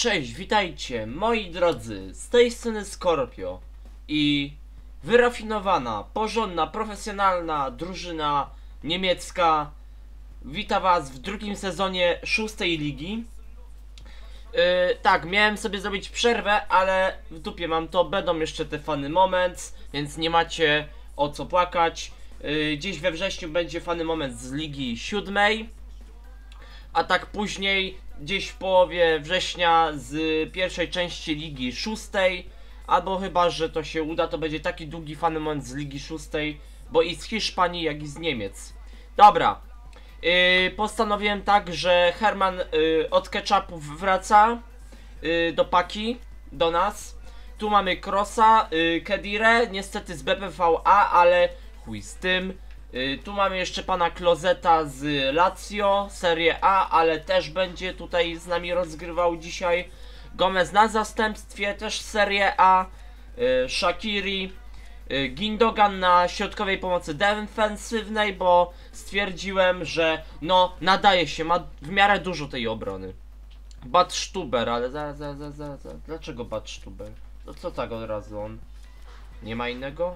Cześć, witajcie moi drodzy, z tej strony Scorpio i wyrafinowana, porządna, profesjonalna drużyna niemiecka wita was w drugim sezonie 6. ligi. Tak, miałem sobie zrobić przerwę, ale w dupie mam to, będą jeszcze te funny moments, więc nie macie o co płakać. Gdzieś we wrześniu będzie funny moment z ligi 7. A tak później, gdzieś w połowie września z pierwszej części ligi 6. Albo chyba, że to się uda, to będzie taki długi funny moment z ligi 6. Bo i z Hiszpanii, jak i z Niemiec. Dobra. Postanowiłem tak, że Herman od ketchupów wraca do Paki, do nas. Tu mamy Krosa, Kedire, niestety z BPVA, ale chuj z tym. Tu mamy jeszcze pana Klozeta z Lazio, Serie A, ale też będzie tutaj z nami rozgrywał dzisiaj. Gomez na zastępstwie, też Serie A. Shaqiri, Gindogan na środkowej pomocy defensywnej, bo stwierdziłem, że no nadaje się, ma w miarę dużo tej obrony. Badstuber, ale zaraz, dlaczego Badstuber? No co tak od razu on? Nie ma innego?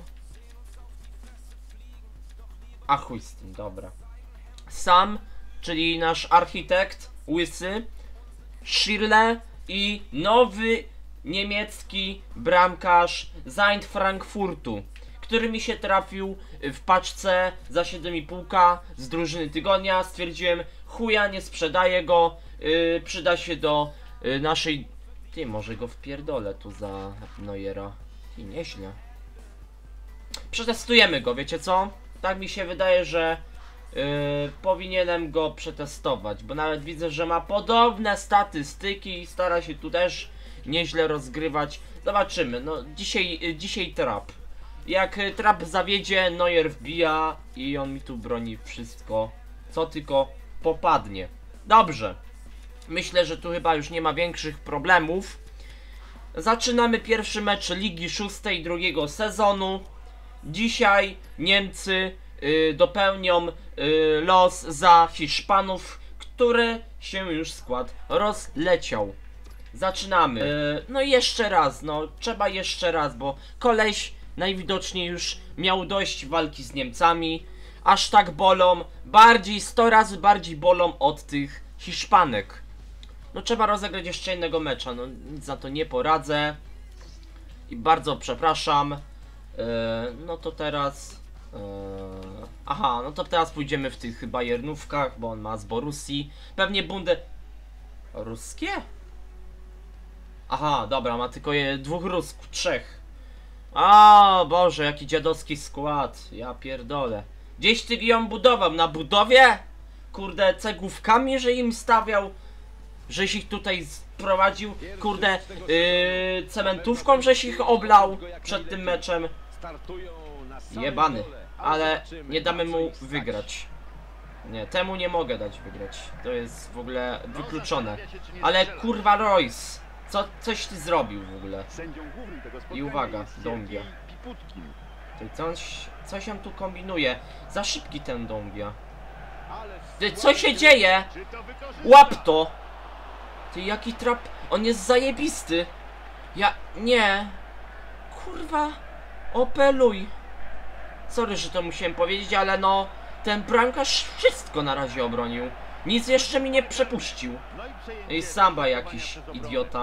A chuj z tym, dobra. Sam, czyli nasz architekt, łysy, Schirle i nowy niemiecki bramkarz z Eintracht Frankfurtu, który mi się trafił w paczce za 7,5 z drużyny tygodnia. Stwierdziłem, chuja, nie sprzedaję go, przyda się do naszej... Ty, może go wpierdolę tu za Neuera. Ty, nieźle. Przetestujemy go, wiecie co? Tak mi się wydaje, że powinienem go przetestować, bo nawet widzę, że ma podobne statystyki i stara się tu też nieźle rozgrywać. Zobaczymy, no dzisiaj trap. Jak trap zawiedzie, Neuer wbija i on mi tu broni wszystko, co tylko popadnie. Dobrze, myślę, że tu chyba już nie ma większych problemów. Zaczynamy pierwszy mecz Ligi 6 drugiego sezonu. Dzisiaj Niemcy dopełnią los za Hiszpanów, który się już skład rozleciał. Zaczynamy. No i jeszcze raz, no trzeba jeszcze raz, bo koleś najwidoczniej już miał dość walki z Niemcami. Aż tak bolą, 100 razy bardziej bolą od tych Hiszpanek. No trzeba rozegrać jeszcze jednego mecza, no nic za to nie poradzę. I bardzo przepraszam. No to teraz... aha, no to teraz pójdziemy w tych Bayernówkach, bo on ma z Borussii. Pewnie Ruskie? Aha, dobra, ma tylko dwóch Rusków, 3. A Boże, jaki dziadowski skład. Ja pierdolę. Gdzieś ty ją budował, na budowie? Kurde, cegłówkami, że im stawiał? Żeś ich tutaj sprowadził? Kurde, cementówką, żeś ich oblał przed tym meczem? Jebany, ale nie damy mu wygrać. Nie, temu nie mogę dać wygrać. To jest w ogóle wykluczone. Ale kurwa Royce, coś ty zrobił w ogóle. I uwaga, Dąbia. Coś on tu kombinuje. Za szybki ten Dąbia. Ty, co się dzieje? Łap to! Ty, jaki trap... On jest zajebisty. Nie. Kurwa. Opeluj. Sorry, że to musiałem powiedzieć, ale no... Ten bramkarz wszystko na razie obronił. Nic jeszcze mi nie przepuścił. Ej, Samba jakiś idiota.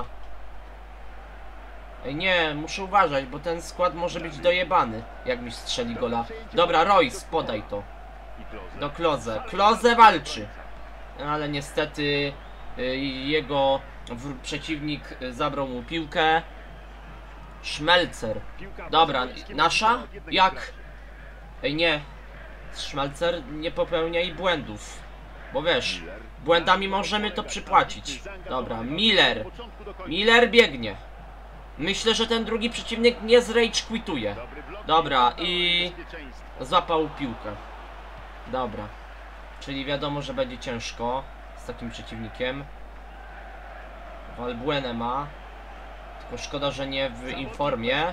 Ej, nie, muszę uważać, bo ten skład może być dojebany, jak mi strzeli gola. Dobra, Royce, podaj to. Do Klose. Klose walczy. Ale niestety jego przeciwnik zabrał mu piłkę. Szmelcer. Dobra, nasza? Jak? Ej, nie. Szmelcer, nie popełniaj błędów. Bo wiesz, błędami możemy to przypłacić. Dobra, Miller. Miller biegnie. Myślę, że ten drugi przeciwnik nie zrage quituje. Dobra, i złapał piłkę. Dobra. Czyli wiadomo, że będzie ciężko z takim przeciwnikiem. Valbuena ma. Tylko szkoda, że nie w informie.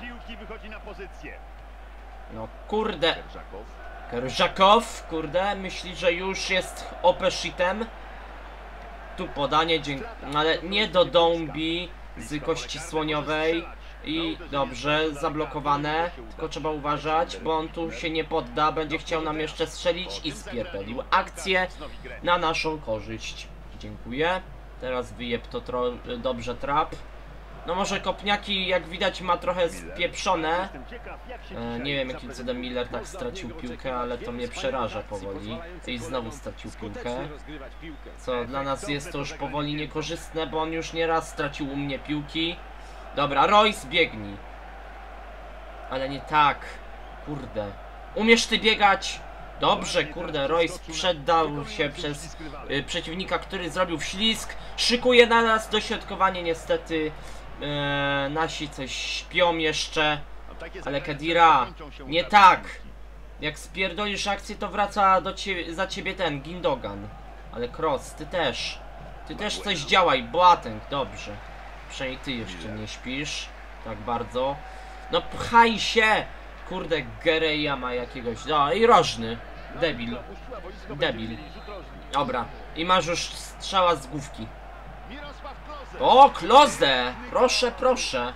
No kurde. Kerżakow, kurde, myśli, że już jest OP shitem. Tu podanie, ale nie do Dąbi z kości słoniowej. I dobrze, zablokowane. Tylko trzeba uważać, bo on tu się nie podda. Będzie chciał nam jeszcze strzelić i spierdolił akcję na naszą korzyść. Dziękuję. Teraz wyjeb to dobrze trap. No może kopniaki, jak widać, ma trochę spieprzone. Nie wiem, jakim cudem Miller tak stracił piłkę, ale to mnie przeraża powoli. I znowu stracił piłkę. Co dla nas jest to już powoli niekorzystne, bo on już nieraz stracił u mnie piłki. Dobra, Royce, biegnij. Ale nie tak. Kurde. Umiesz ty biegać? Dobrze, kurde, Royce przedał się przez przeciwnika, który zrobił wślizg. Szykuje na nas dośrodkowanie, niestety. Nasi coś śpią jeszcze. Ale Khedira, nie tak. Jak spierdolisz akcję, to wraca do za ciebie ten Gindogan. Ale Cross, ty też. Ty też coś działaj, Boateng, dobrze. Przynajmniej ty jeszcze nie śpisz. Tak bardzo. No pchaj się! Kurde, Gereja ma jakiegoś... No i rożny. Debil. Debil. Dobra. I masz już strzała z główki. O, Klose! Proszę, proszę.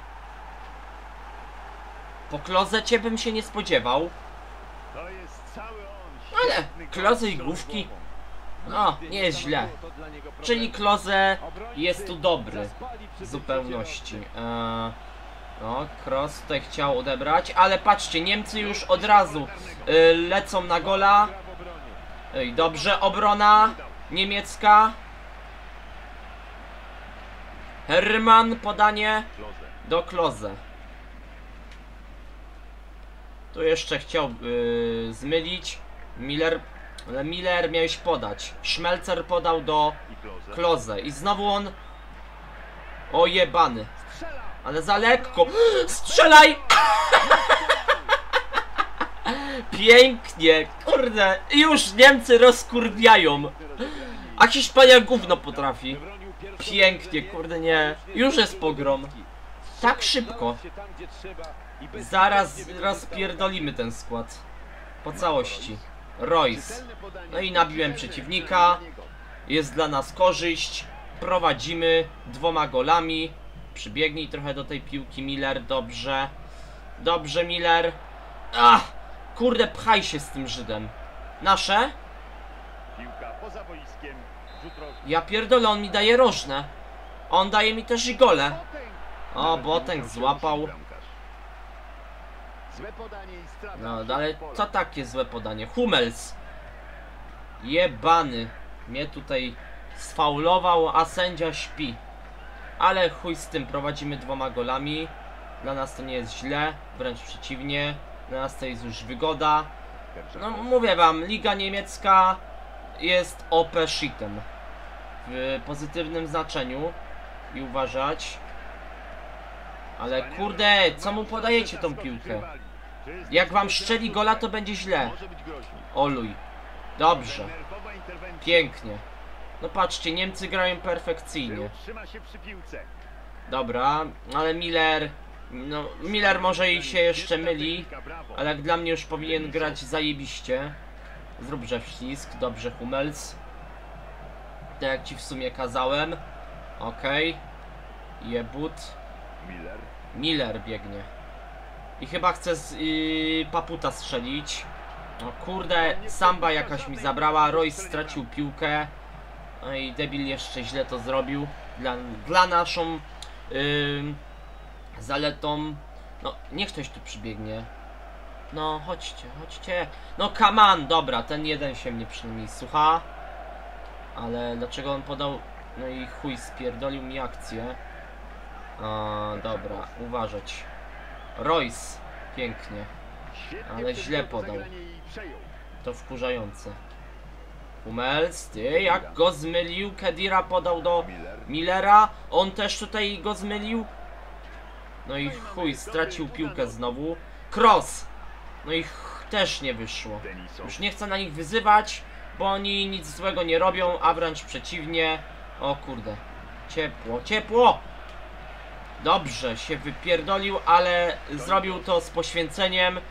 Po Klozecie bym się nie spodziewał. Ale Klose i główki... No, nie jest źle. Czyli Klose jest tu dobry. W zupełności. No, Cross tutaj chciał odebrać, ale patrzcie, Niemcy już od razu lecą na gola. Ej, dobrze, obrona niemiecka. Herman, podanie do Klose. Tu jeszcze chciał zmylić. Miller, ale Miller miałeś podać. Schmelzer podał do Klose i znowu on... O jebany. Ale za lekko. Strzelaj! Pięknie, kurde. Już Niemcy rozkurwiają. A Hiszpania gówno potrafi. Pięknie, kurde, nie. Już jest pogrom. Tak szybko. Zaraz rozpierdolimy ten skład. Po całości. Royce. No i nabiłem przeciwnika. Jest dla nas korzyść. Prowadzimy 2 golami. Przybiegnij trochę do tej piłki, Miller. Dobrze. Dobrze, Miller. Ach! Kurde, pchaj się z tym Żydem. Nasze? Ja pierdolę, on mi daje rożne. On daje mi też i gole. O, Boateng złapał. No, ale co takie złe podanie? Hummels. Jebany. Mnie tutaj sfaulował, a sędzia śpi. Ale chuj z tym, prowadzimy 2 golami. Dla nas to nie jest źle, wręcz przeciwnie. Dla nas to jest już wygoda. No mówię wam, Liga Niemiecka jest OP shitem. W pozytywnym znaczeniu. I uważać. Ale kurde, co mu podajecie tą piłkę? Jak wam strzeli gola, to będzie źle. Oluj. Dobrze. Pięknie. No patrzcie, Niemcy grają perfekcyjnie. Dobra, ale Miller... No, Miller może i się jeszcze myli, ale jak dla mnie już powinien grać zajebiście. Zróbże wślizg, dobrze, Hummels. Tak jak ci w sumie kazałem. Okej. Jebut. Miller biegnie. I chyba chce z Paputa strzelić. No kurde, Samba jakaś mi zabrała. Royce stracił piłkę. No i debil jeszcze źle to zrobił. Dla naszą zaletą. No, niech ktoś tu przybiegnie. No, chodźcie, chodźcie. No, come on, dobra, ten jeden się mnie przynajmniej słucha. Ale dlaczego on podał... No i chuj, spierdolił mi akcję. Dobra, uważać. Royce, pięknie. Ale źle podał. To wkurzające. Hummels, ty, jak go zmylił. Khedira podał do Millera. On też tutaj go zmylił. No i chuj, stracił piłkę znowu. Cross. No i też nie wyszło. Już nie chcę na nich wyzywać, bo oni nic złego nie robią, a wręcz przeciwnie. O kurde. Ciepło, ciepło. Dobrze, się wypierdolił, ale zrobił to z poświęceniem.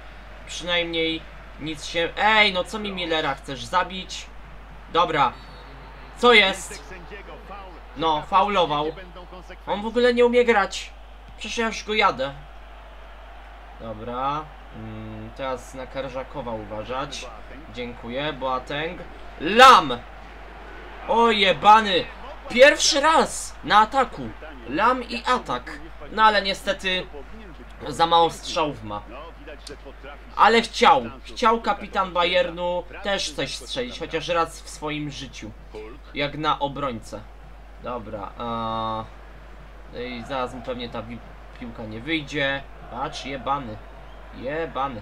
Przynajmniej nic się... Ej, no co mi Millera chcesz zabić? Dobra. Co jest? No, faulował. On w ogóle nie umie grać. Przecież ja już go jadę. Dobra. Teraz na Karżakowa uważać. Dziękuję, Boateng. Lam! O jebany! Pierwszy raz na ataku. Lam i atak. No ale niestety za mało strzałów ma. Ale chciał kapitan Bayernu też coś strzelić, chociaż raz w swoim życiu. Jak na obrońcę. Dobra, i zaraz mu pewnie ta piłka nie wyjdzie. Patrz, jebany. Jebany.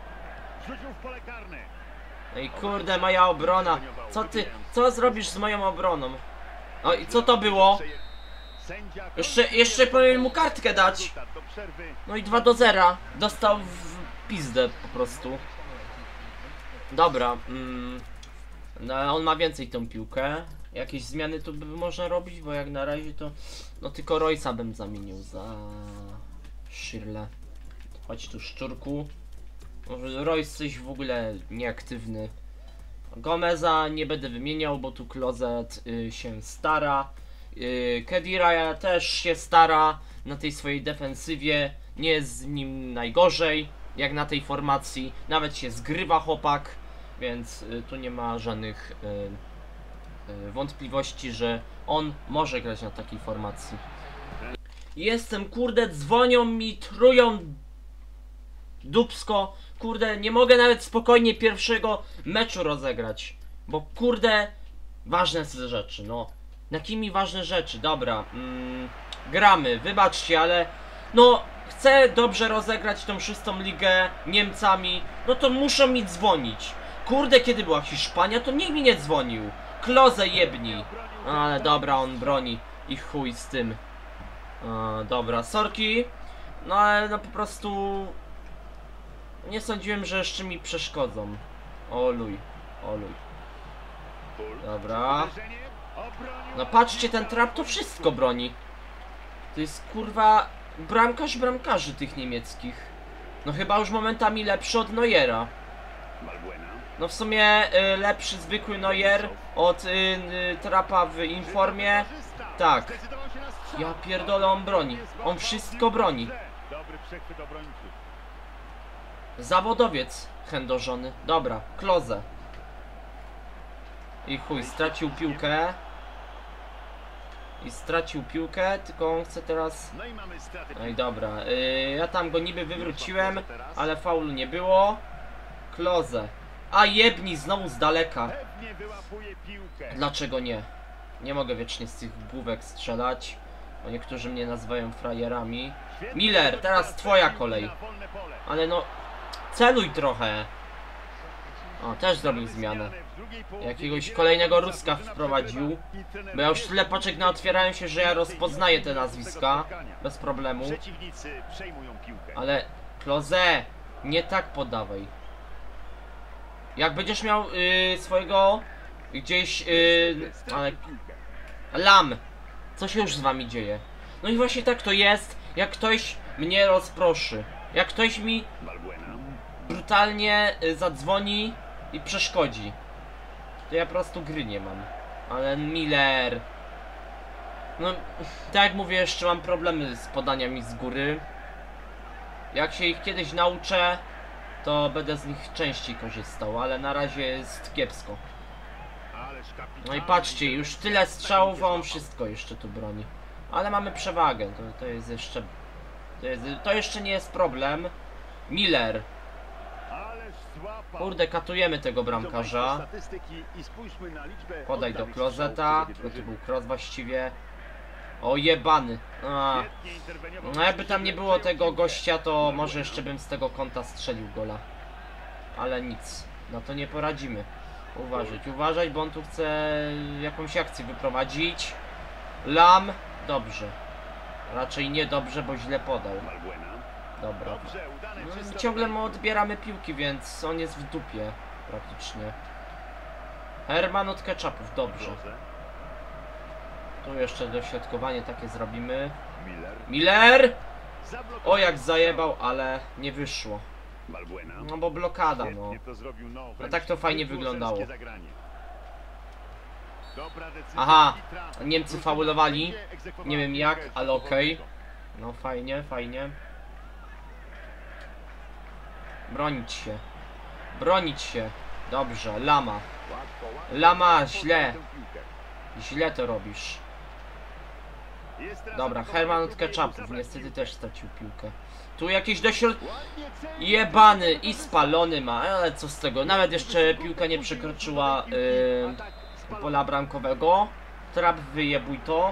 Ej kurde, moja obrona. Co zrobisz z moją obroną? No i co to było? Jeszcze powinien mu kartkę dać. No i 2-0. Dostał w pizdę po prostu. Dobra. No, on ma więcej tą piłkę. Jakieś zmiany tu by można robić, bo jak na razie to... No tylko Royce'a bym zamienił za... Shirley. Chodź tu, szczurku. Royce coś w ogóle nieaktywny. Gomeza nie będę wymieniał, bo tu Klozet się stara. Kedira też się stara na tej swojej defensywie. Nie jest z nim najgorzej, jak na tej formacji. Nawet się zgrywa chłopak, więc tu nie ma żadnych wątpliwości, że on może grać na takiej formacji. Jestem, kurde, dzwonią mi, trują dupsko. Kurde, nie mogę nawet spokojnie pierwszego meczu rozegrać. Bo kurde, ważne są rzeczy, no. Jakimi ważne rzeczy? Dobra, gramy, wybaczcie, ale no, chcę dobrze rozegrać tą 6. ligę Niemcami, no to muszą mi dzwonić. Kurde, kiedy była Hiszpania, to nikt mi nie dzwonił. Klose jebni. Ale dobra, on broni i chuj z tym. Dobra, sorki. No ale no po prostu nie sądziłem, że jeszcze mi przeszkodzą. Oluj, oluj. Dobra. No patrzcie, ten trap to wszystko broni. To jest kurwa bramkarz bramkarzy tych niemieckich. No chyba już momentami lepszy od Neuera. No w sumie lepszy zwykły Neuer od trapa w informie. Tak. Ja pierdolę, on broni. On wszystko broni. Zawodowiec chędożony. Dobra, Klose. I chuj, stracił piłkę. I stracił piłkę, tylko on chce teraz... No i dobra, ja tam go niby wywróciłem, ale faulu nie było. Klose. A jebni znowu z daleka. Dlaczego nie? Nie mogę wiecznie z tych główek strzelać, bo niektórzy mnie nazywają frajerami. Miller, teraz twoja kolej. Ale no, celuj trochę. O, też zrobił zmianę. Jakiegoś kolejnego Ruska wprowadził. Bo ja już tyle paczek naotwierałem się, że ja rozpoznaję te nazwiska bez problemu. Ale Klose, nie tak podawaj. Jak będziesz miał swojego gdzieś ale Lam, co się już z wami dzieje? No i właśnie tak to jest, jak ktoś mnie rozproszy. Jak ktoś mi brutalnie zadzwoni i przeszkodzi, to ja po prostu gry nie mam. Ale Miller... No, tak jak mówię, jeszcze mam problemy z podaniami z góry. Jak się ich kiedyś nauczę, to będę z nich częściej korzystał, ale na razie jest kiepsko. No i patrzcie, już tyle strzałów, a on wszystko jeszcze tu broni. Ale mamy przewagę, to jest jeszcze... To jeszcze nie jest problem. Miller. Kurde, katujemy tego bramkarza. Podaj do Klozeta. To był cross właściwie. O jebany. No jakby tam nie było tego gościa, to może jeszcze bym z tego kąta strzelił gola. Ale nic. No to nie poradzimy. Uważać, bo on tu chce jakąś akcję wyprowadzić. Lam. Dobrze. Raczej nie dobrze, bo źle podał. Dobra. No, ciągle mu odbieramy piłki, więc on jest w dupie praktycznie. Herman od ketchupów, dobrze. Tu jeszcze dośrodkowanie takie zrobimy. Miller! O, jak zajebał, ale nie wyszło. No bo blokada, no. A tak to fajnie wyglądało. Aha, Niemcy faulowali. Nie wiem jak, ale okej. No fajnie, fajnie. Bronić się. Bronić się. Dobrze, Lama. Lama, źle. Źle to robisz. Dobra, Herman od ketchupów niestety też stracił piłkę. Tu jakieś jebany i spalony ma, ale co z tego. Nawet jeszcze piłka nie przekroczyła pola bramkowego. Trap, wyjebuj to.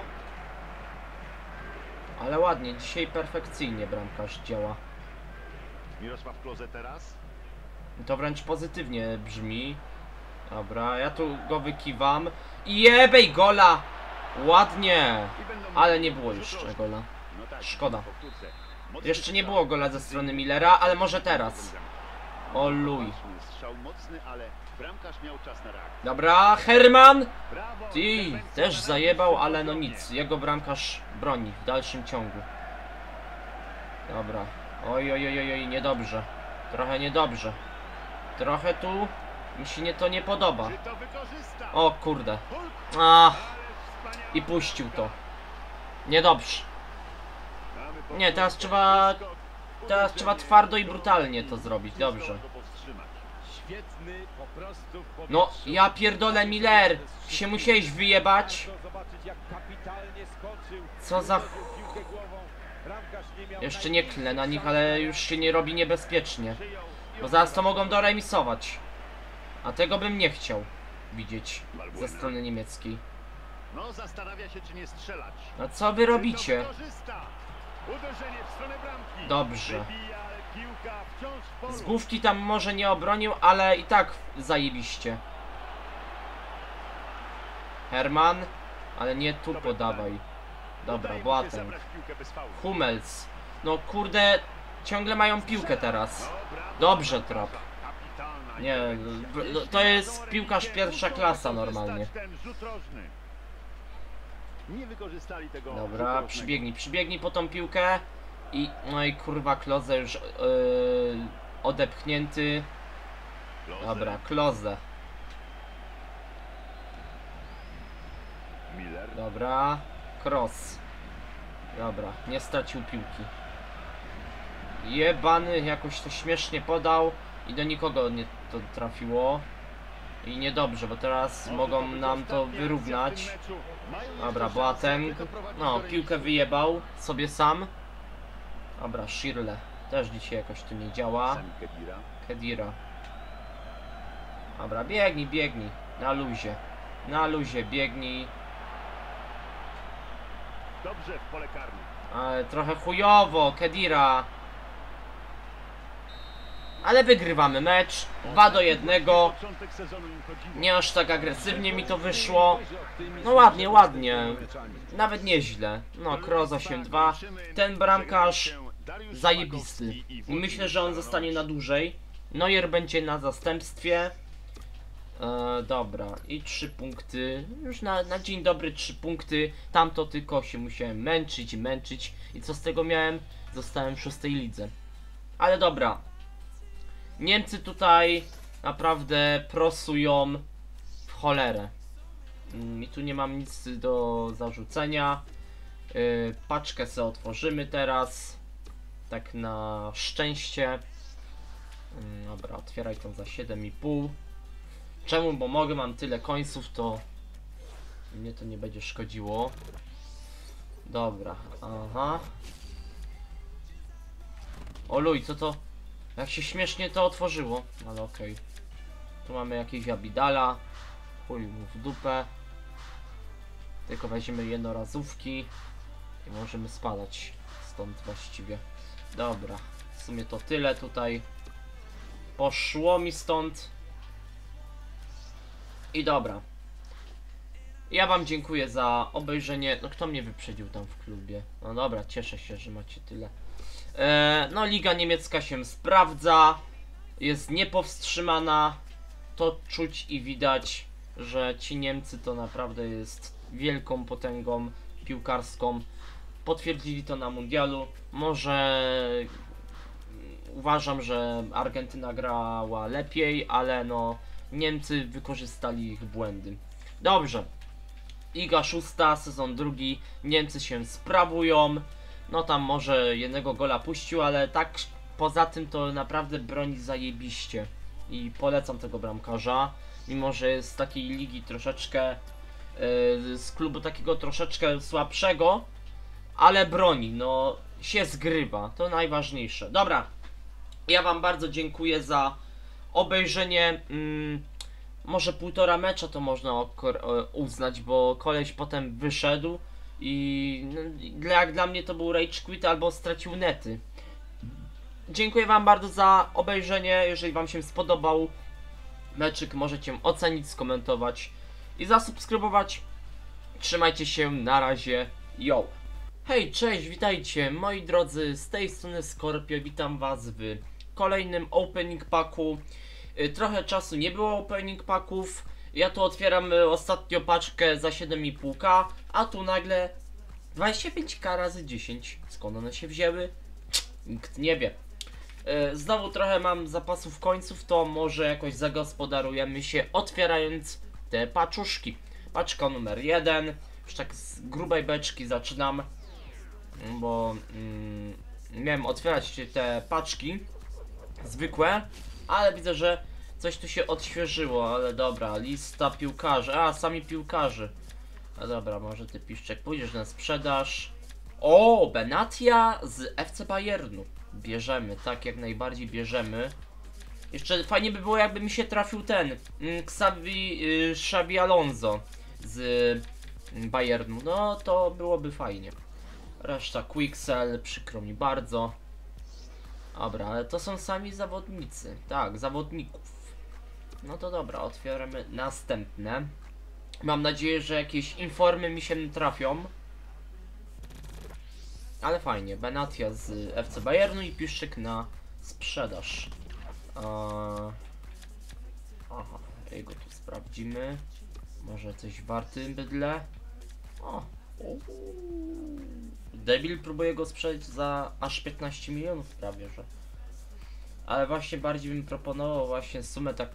Ale ładnie, dzisiaj perfekcyjnie bramkarz działa. Mirosław Klose teraz. To wręcz pozytywnie brzmi. Dobra, ja tu go wykiwam. I jebej gola! Ładnie! Ale nie było jeszcze gola. Szkoda. Jeszcze nie było gola ze strony Millera, ale może teraz. O luj. Dobra, Herman! Ty, też zajebał, ale no nic. Jego bramkarz broni w dalszym ciągu. Dobra. Oj, oj, oj, oj, niedobrze. Trochę niedobrze. Trochę tu mi się to nie podoba. O kurde. I puścił to. Niedobrze. Nie, teraz trzeba twardo i brutalnie to zrobić. Dobrze. No, ja pierdolę, Miller. Się musiałeś wyjebać. Co za... Jeszcze nie klnę na nich, ale już się nie robi niebezpiecznie. Bo zaraz to mogą doremisować. A tego bym nie chciał widzieć ze strony niemieckiej. No, zastanawia się, czy nie strzelać. No co wy robicie? Dobrze. Z główki tam może nie obronił, ale i tak zajebiście. Herman, ale nie tu podawaj. Dobra, Boateng. Hummels. No kurde, ciągle mają piłkę teraz. Dobrze, Trap. Nie, to jest piłkarz pierwsza klasa normalnie. Dobra, przybiegnij po tą piłkę. I no i kurwa Klose już odepchnięty. Dobra, Klose. Dobra, Cross. Dobra, nie stracił piłki. Jebany, jakoś to śmiesznie podał i do nikogo nie to trafiło. I niedobrze, bo teraz mogą nam to wyrównać. Dobra, Boateng. No, piłkę wyjebał sobie sam. Dobra, Schirle. Też dzisiaj jakoś tu nie działa. Khedira. Dobra, biegnij. Na luzie. Na luzie, biegnij. Dobrze w pole karne. Ale trochę chujowo, Khedira. Ale wygrywamy mecz. 2-1. Nie aż tak agresywnie mi to wyszło. No ładnie, ładnie. Nawet nieźle. No, Kroos 8-2. Ten bramkarz zajebisty. I myślę, że on zostanie na dłużej. Neuer będzie na zastępstwie. Dobra, i 3 punkty. Już na dzień dobry 3 punkty. Tamto tylko się musiałem męczyć. I co z tego miałem? Zostałem w 6. lidze. Ale dobra. Niemcy tutaj naprawdę prosują w cholerę. I tu nie mam nic do zarzucenia. Paczkę sobie otworzymy teraz. Tak na szczęście. Dobra, otwieraj tą za 7,5. Czemu? Bo mogę, mam tyle końców, to mnie to nie będzie szkodziło. Dobra, aha. O luj, co to? Jak się śmiesznie to otworzyło, ale okej. Tu mamy jakiegoś Abidala. Chuj mu w dupę. Tylko weźmiemy jednorazówki i możemy spadać stąd właściwie. Dobra, w sumie to tyle tutaj. Poszło mi stąd. I dobra. Ja wam dziękuję za obejrzenie. No kto mnie wyprzedził tam w klubie? No dobra, cieszę się, że macie tyle. No liga niemiecka się sprawdza. Jest niepowstrzymana. To czuć i widać, że ci Niemcy to naprawdę jest wielką potęgą piłkarską. Potwierdzili to na mundialu. Może uważam, że Argentyna grała lepiej, ale no Niemcy wykorzystali ich błędy. Dobrze. Liga 6, sezon 2, Niemcy się sprawują. No tam może jednego gola puścił, ale tak poza tym to naprawdę broni zajebiście. I polecam tego bramkarza, mimo że jest z takiej ligi troszeczkę, z klubu takiego troszeczkę słabszego, ale broni, no się zgrywa, to najważniejsze. Dobra, ja wam bardzo dziękuję za obejrzenie. Może półtora mecza to można uznać, bo koleś potem wyszedł i no, jak dla mnie to był rage quit albo stracił nety. Dziękuję wam bardzo za obejrzenie. Jeżeli wam się spodobał meczyk, możecie ocenić, skomentować i zasubskrybować. Trzymajcie się, na razie, yo! Hej, cześć, witajcie moi drodzy, z tej strony Scorpio, witam was w kolejnym opening packu. Trochę czasu nie było opening packów, ja tu otwieram ostatnio paczkę za 7,5k, a tu nagle 25k razy 10, skąd one się wzięły? Nikt nie wie. Znowu trochę mam zapasów końców, to może jakoś zagospodarujemy się otwierając te paczuszki. Paczka numer 1, już tak z grubej beczki zaczynam, bo miałem otwierać te paczki zwykłe, ale widzę, że coś tu się odświeżyło, ale dobra, lista piłkarzy, sami piłkarzy. No dobra, może ty Piszczek pójdziesz na sprzedaż. O, Benatia z FC Bayernu. Bierzemy, tak, jak najbardziej bierzemy. Jeszcze fajnie by było, jakby mi się trafił ten Xabi Alonso z Bayernu. No to byłoby fajnie. Reszta Quicksell, przykro mi bardzo. Dobra, ale to są sami zawodnicy. Tak, zawodników. No to dobra, otwieramy następne. Mam nadzieję, że jakieś informy mi się trafią. Ale fajnie, Benatia z FC Bayernu i Piszczyk na sprzedaż. Aha, jego tu sprawdzimy. Może coś warty bydle. Debil próbuje go sprzedać za aż 15 milionów prawie, że. Ale właśnie bardziej bym proponował właśnie sumę tak.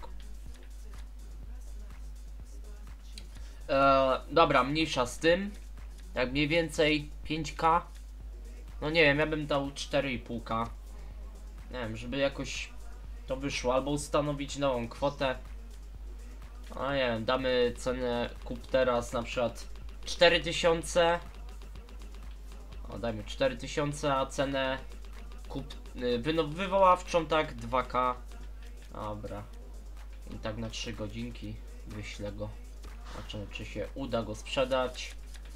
Dobra, mniejsza z tym. Jak mniej więcej 5k. No nie wiem, ja bym dał 4,5k. Nie wiem, żeby jakoś to wyszło. Albo ustanowić nową kwotę. No nie wiem, damy cenę kup teraz na przykład 4000. O, dajmy 4000, a cenę kup wywoławczą tak 2k. Dobra. I tak na 3 godzinki wyślę go. Zobaczymy, czy się uda go sprzedać.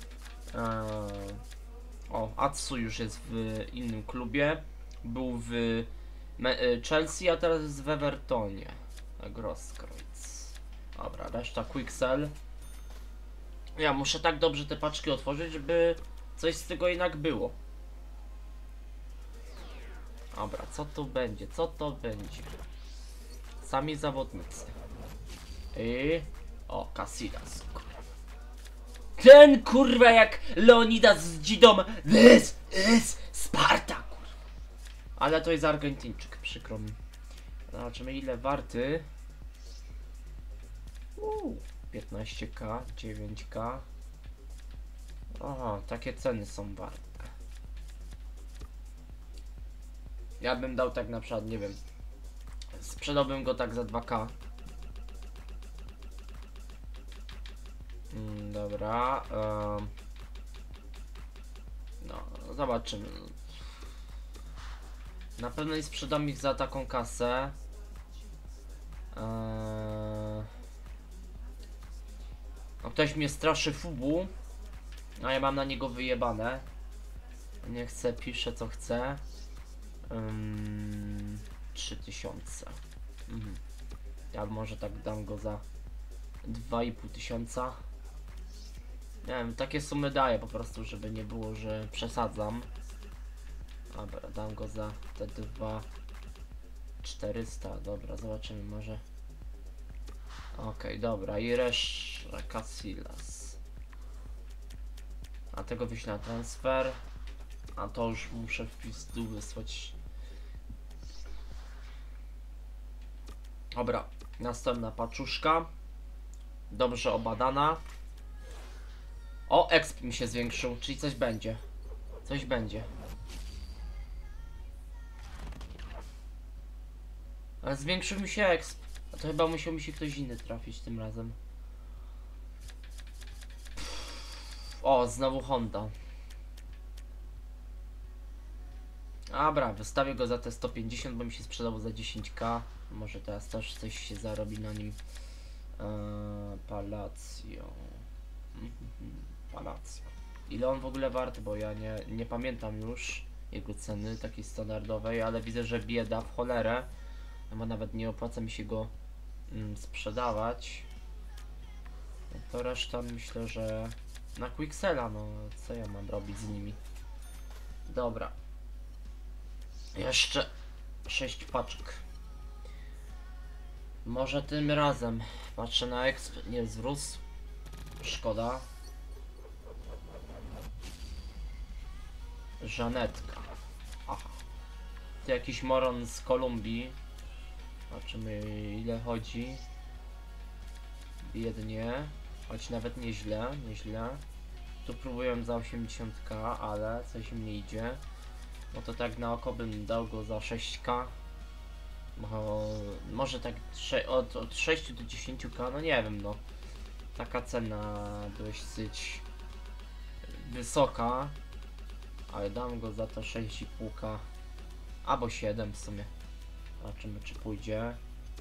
O, Atsu już jest w innym klubie. Był w Chelsea, a teraz jest w Evertonie. Grosskreutz. Dobra, reszta Quicksell. Ja muszę tak dobrze te paczki otworzyć, żeby coś z tego jednak było. Dobra, co tu będzie? Co to będzie? Sami zawodnicy. I... O, Casillas. Ten kurwa jak Leonidas z Dzidą. This is Sparta, kurwa. Ale to jest Argentyńczyk, przykro mi. Zobaczymy ile warty. 15k, 9k. Aha, takie ceny są warte. Ja bym dał tak na przykład, nie wiem. Sprzedałbym go tak za 2k. Dobra. No, zobaczymy. Na pewno nie sprzedam ich za taką kasę. No, ktoś mnie straszy fubu, a ja mam na niego wyjebane. Nie chcę, piszę co chcę. 3000. Ja może tak dam go za 2500. Nie wiem, takie sumy daję po prostu, żeby nie było, że przesadzam. Dobra, dam go za te 2400. Dobra, zobaczymy może. Okej, dobra, i reszta Casillas. A tego wyślę na transfer. A to już muszę wpis tu wysłać. Dobra, następna paczuszka. Dobrze obadana. O, exp mi się zwiększył, czyli coś będzie. Coś będzie. Ale zwiększył mi się exp. A to chyba musiał mi się ktoś inny trafić tym razem. O, znowu Honda. Dobra, wystawię go za te 150, bo mi się sprzedało za 10k. Może teraz też coś się zarobi na nim. Palazzo. Palazzo. Ile on w ogóle wart, bo ja nie pamiętam już jego ceny takiej standardowej, ale widzę, że bieda w cholerę. Bo nawet nie opłaca mi się go sprzedawać. No to reszta myślę, że na Quicksella, no co ja mam robić z nimi. Dobra. Jeszcze 6 paczek. Może tym razem. Patrzę na exp, nie wzrósł. Szkoda. Żanetka. Aha. To jakiś moron z Kolumbii. Zobaczymy ile chodzi. Biednie. Choć nawet nieźle, nieźle. Tu próbuję za 80k, ale coś mi nie idzie. No to tak na oko bym dał go za 6k. Bo może tak od 6 do 10k, no nie wiem, no. Taka cena dosyć wysoka. Ale dam go za to 6,5k. Albo 7 w sumie. Zobaczymy czy pójdzie.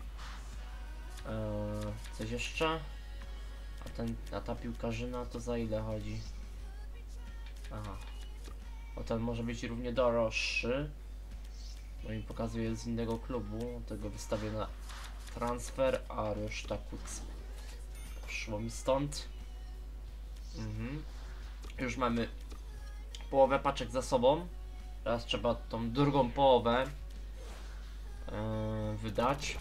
Coś jeszcze? A ta piłkarzyna to za ile chodzi? Aha. O, ten może być równie droższy. Bo mi pokazuje z innego klubu. Tego wystawię na transfer, a reszta kuc. Poszło mi stąd. Już mamy połowę paczek za sobą. Teraz trzeba tą drugą połowę wydać.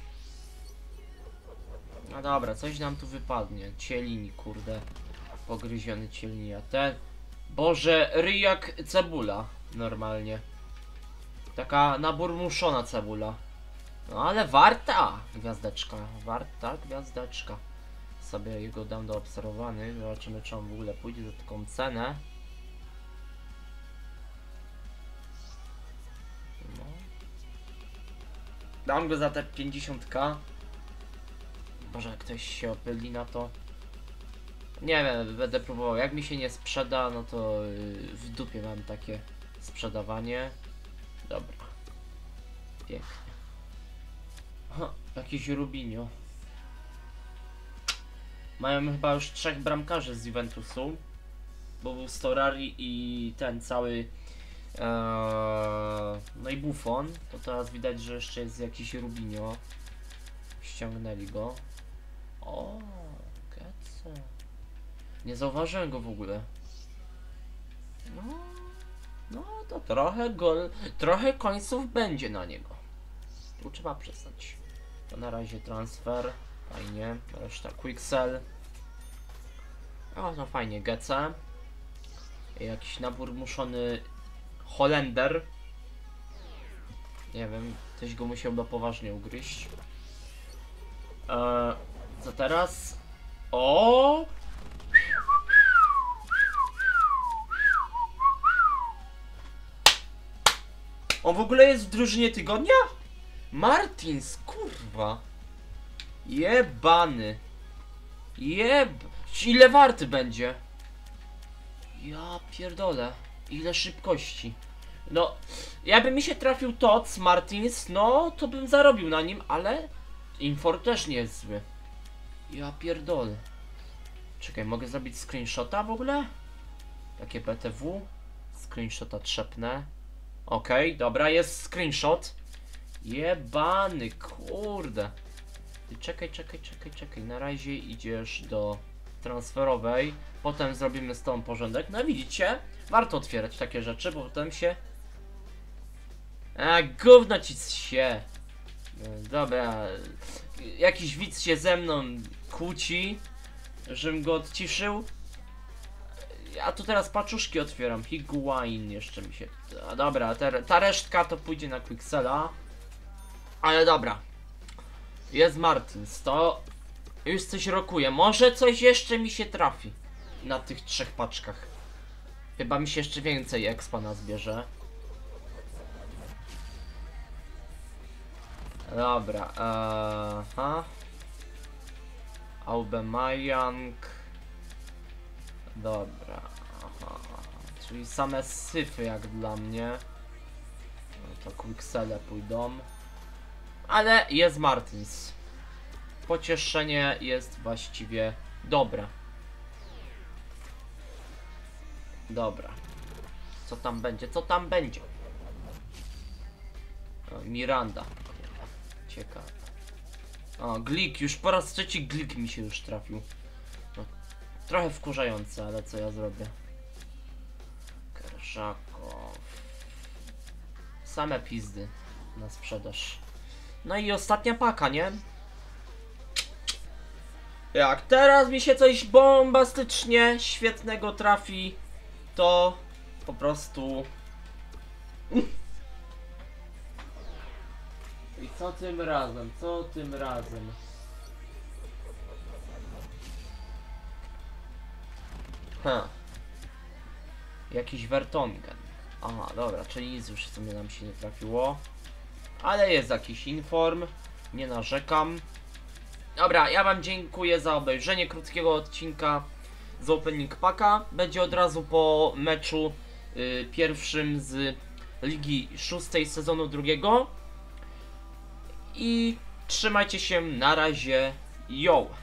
No dobra, coś nam tu wypadnie. Cielini, kurde. Pogryziony cielini, a ten... Boże, ryj jak cebula. Normalnie. Taka naburmuszona cebula. No ale warta gwiazdeczka. Warta gwiazdeczka. Sobie jego dam do obserwowany. Zobaczymy czy on w ogóle pójdzie za taką cenę. No. Dam go za te 50k. Może ktoś się opyli na to. Nie wiem, będę próbował. Jak mi się nie sprzeda, no to w dupie mam takie sprzedawanie. Dobra. Pięknie. Aha, jakiś Rubinio. Mają chyba już 3 bramkarzy z Juventusu. Bo był Storari i ten cały... no i Buffon. To teraz widać, że jeszcze jest jakiś Rubinio. Ściągnęli go. O, Getze. Nie zauważyłem go w ogóle. No to trochę końców będzie na niego. Tu trzeba przyznać. To na razie transfer. Fajnie. Reszta Quicksell. O, no fajnie. Getze. Jakiś nabór muszony Holender. Nie wiem. Ktoś go musiał poważnie ugryźć. Co teraz? O! On w ogóle jest w drużynie tygodnia? Martins, kurwa. Jebany. Ile warty będzie? Ja pierdolę. Ile szybkości. No, jakby mi się trafił Tots Martins, no to bym zarobił na nim, ale Infor też nie jest zły. Ja pierdolę. Czekaj, mogę zrobić screenshota w ogóle? Takie BTW. Screenshota trzepnę. Okej, dobra, jest screenshot. Jebany, kurde. Ty czekaj. Na razie idziesz do transferowej. Potem zrobimy z tą porządek. No widzicie? Warto otwierać takie rzeczy, bo potem się... gówno ci się. Dobra. Jakiś widz się ze mną kłóci, żebym go odciszył. Ja tu teraz paczuszki otwieram. Higuain jeszcze mi się... A dobra, ta resztka to pójdzie na Quicksella. Ale dobra. Jest Martins, to już coś rokuje. Może coś jeszcze mi się trafi. na tych 3 paczkach. Chyba mi się jeszcze więcej expa nazbierze. Dobra, aha. Aubameyang. Dobra, aha. Czyli same syfy jak dla mnie. No to quicksele pójdą. Ale jest Martins. Pocieszenie jest właściwie dobre. Dobra. Co tam będzie? Co tam będzie? O, Miranda. Ciekawe. O, Glik. Już po raz trzeci Glik mi się już trafił. No, trochę wkurzające, ale co ja zrobię? Kerszakow. Same pizdy na sprzedaż. No i ostatnia paka, nie? Jak teraz mi się coś bombastycznie świetnego trafi, to po prostu... I co tym razem? Co tym razem? Jakiś Vertonghen. Aha, dobra, czyli nic już w sumie nam się nie trafiło. Ale jest jakiś inform. Nie narzekam. Dobra, ja wam dziękuję za obejrzenie krótkiego odcinka z Opening Packa. Będzie od razu po meczu pierwszym z Ligi 6 sezonu 2. I trzymajcie się, na razie, yo!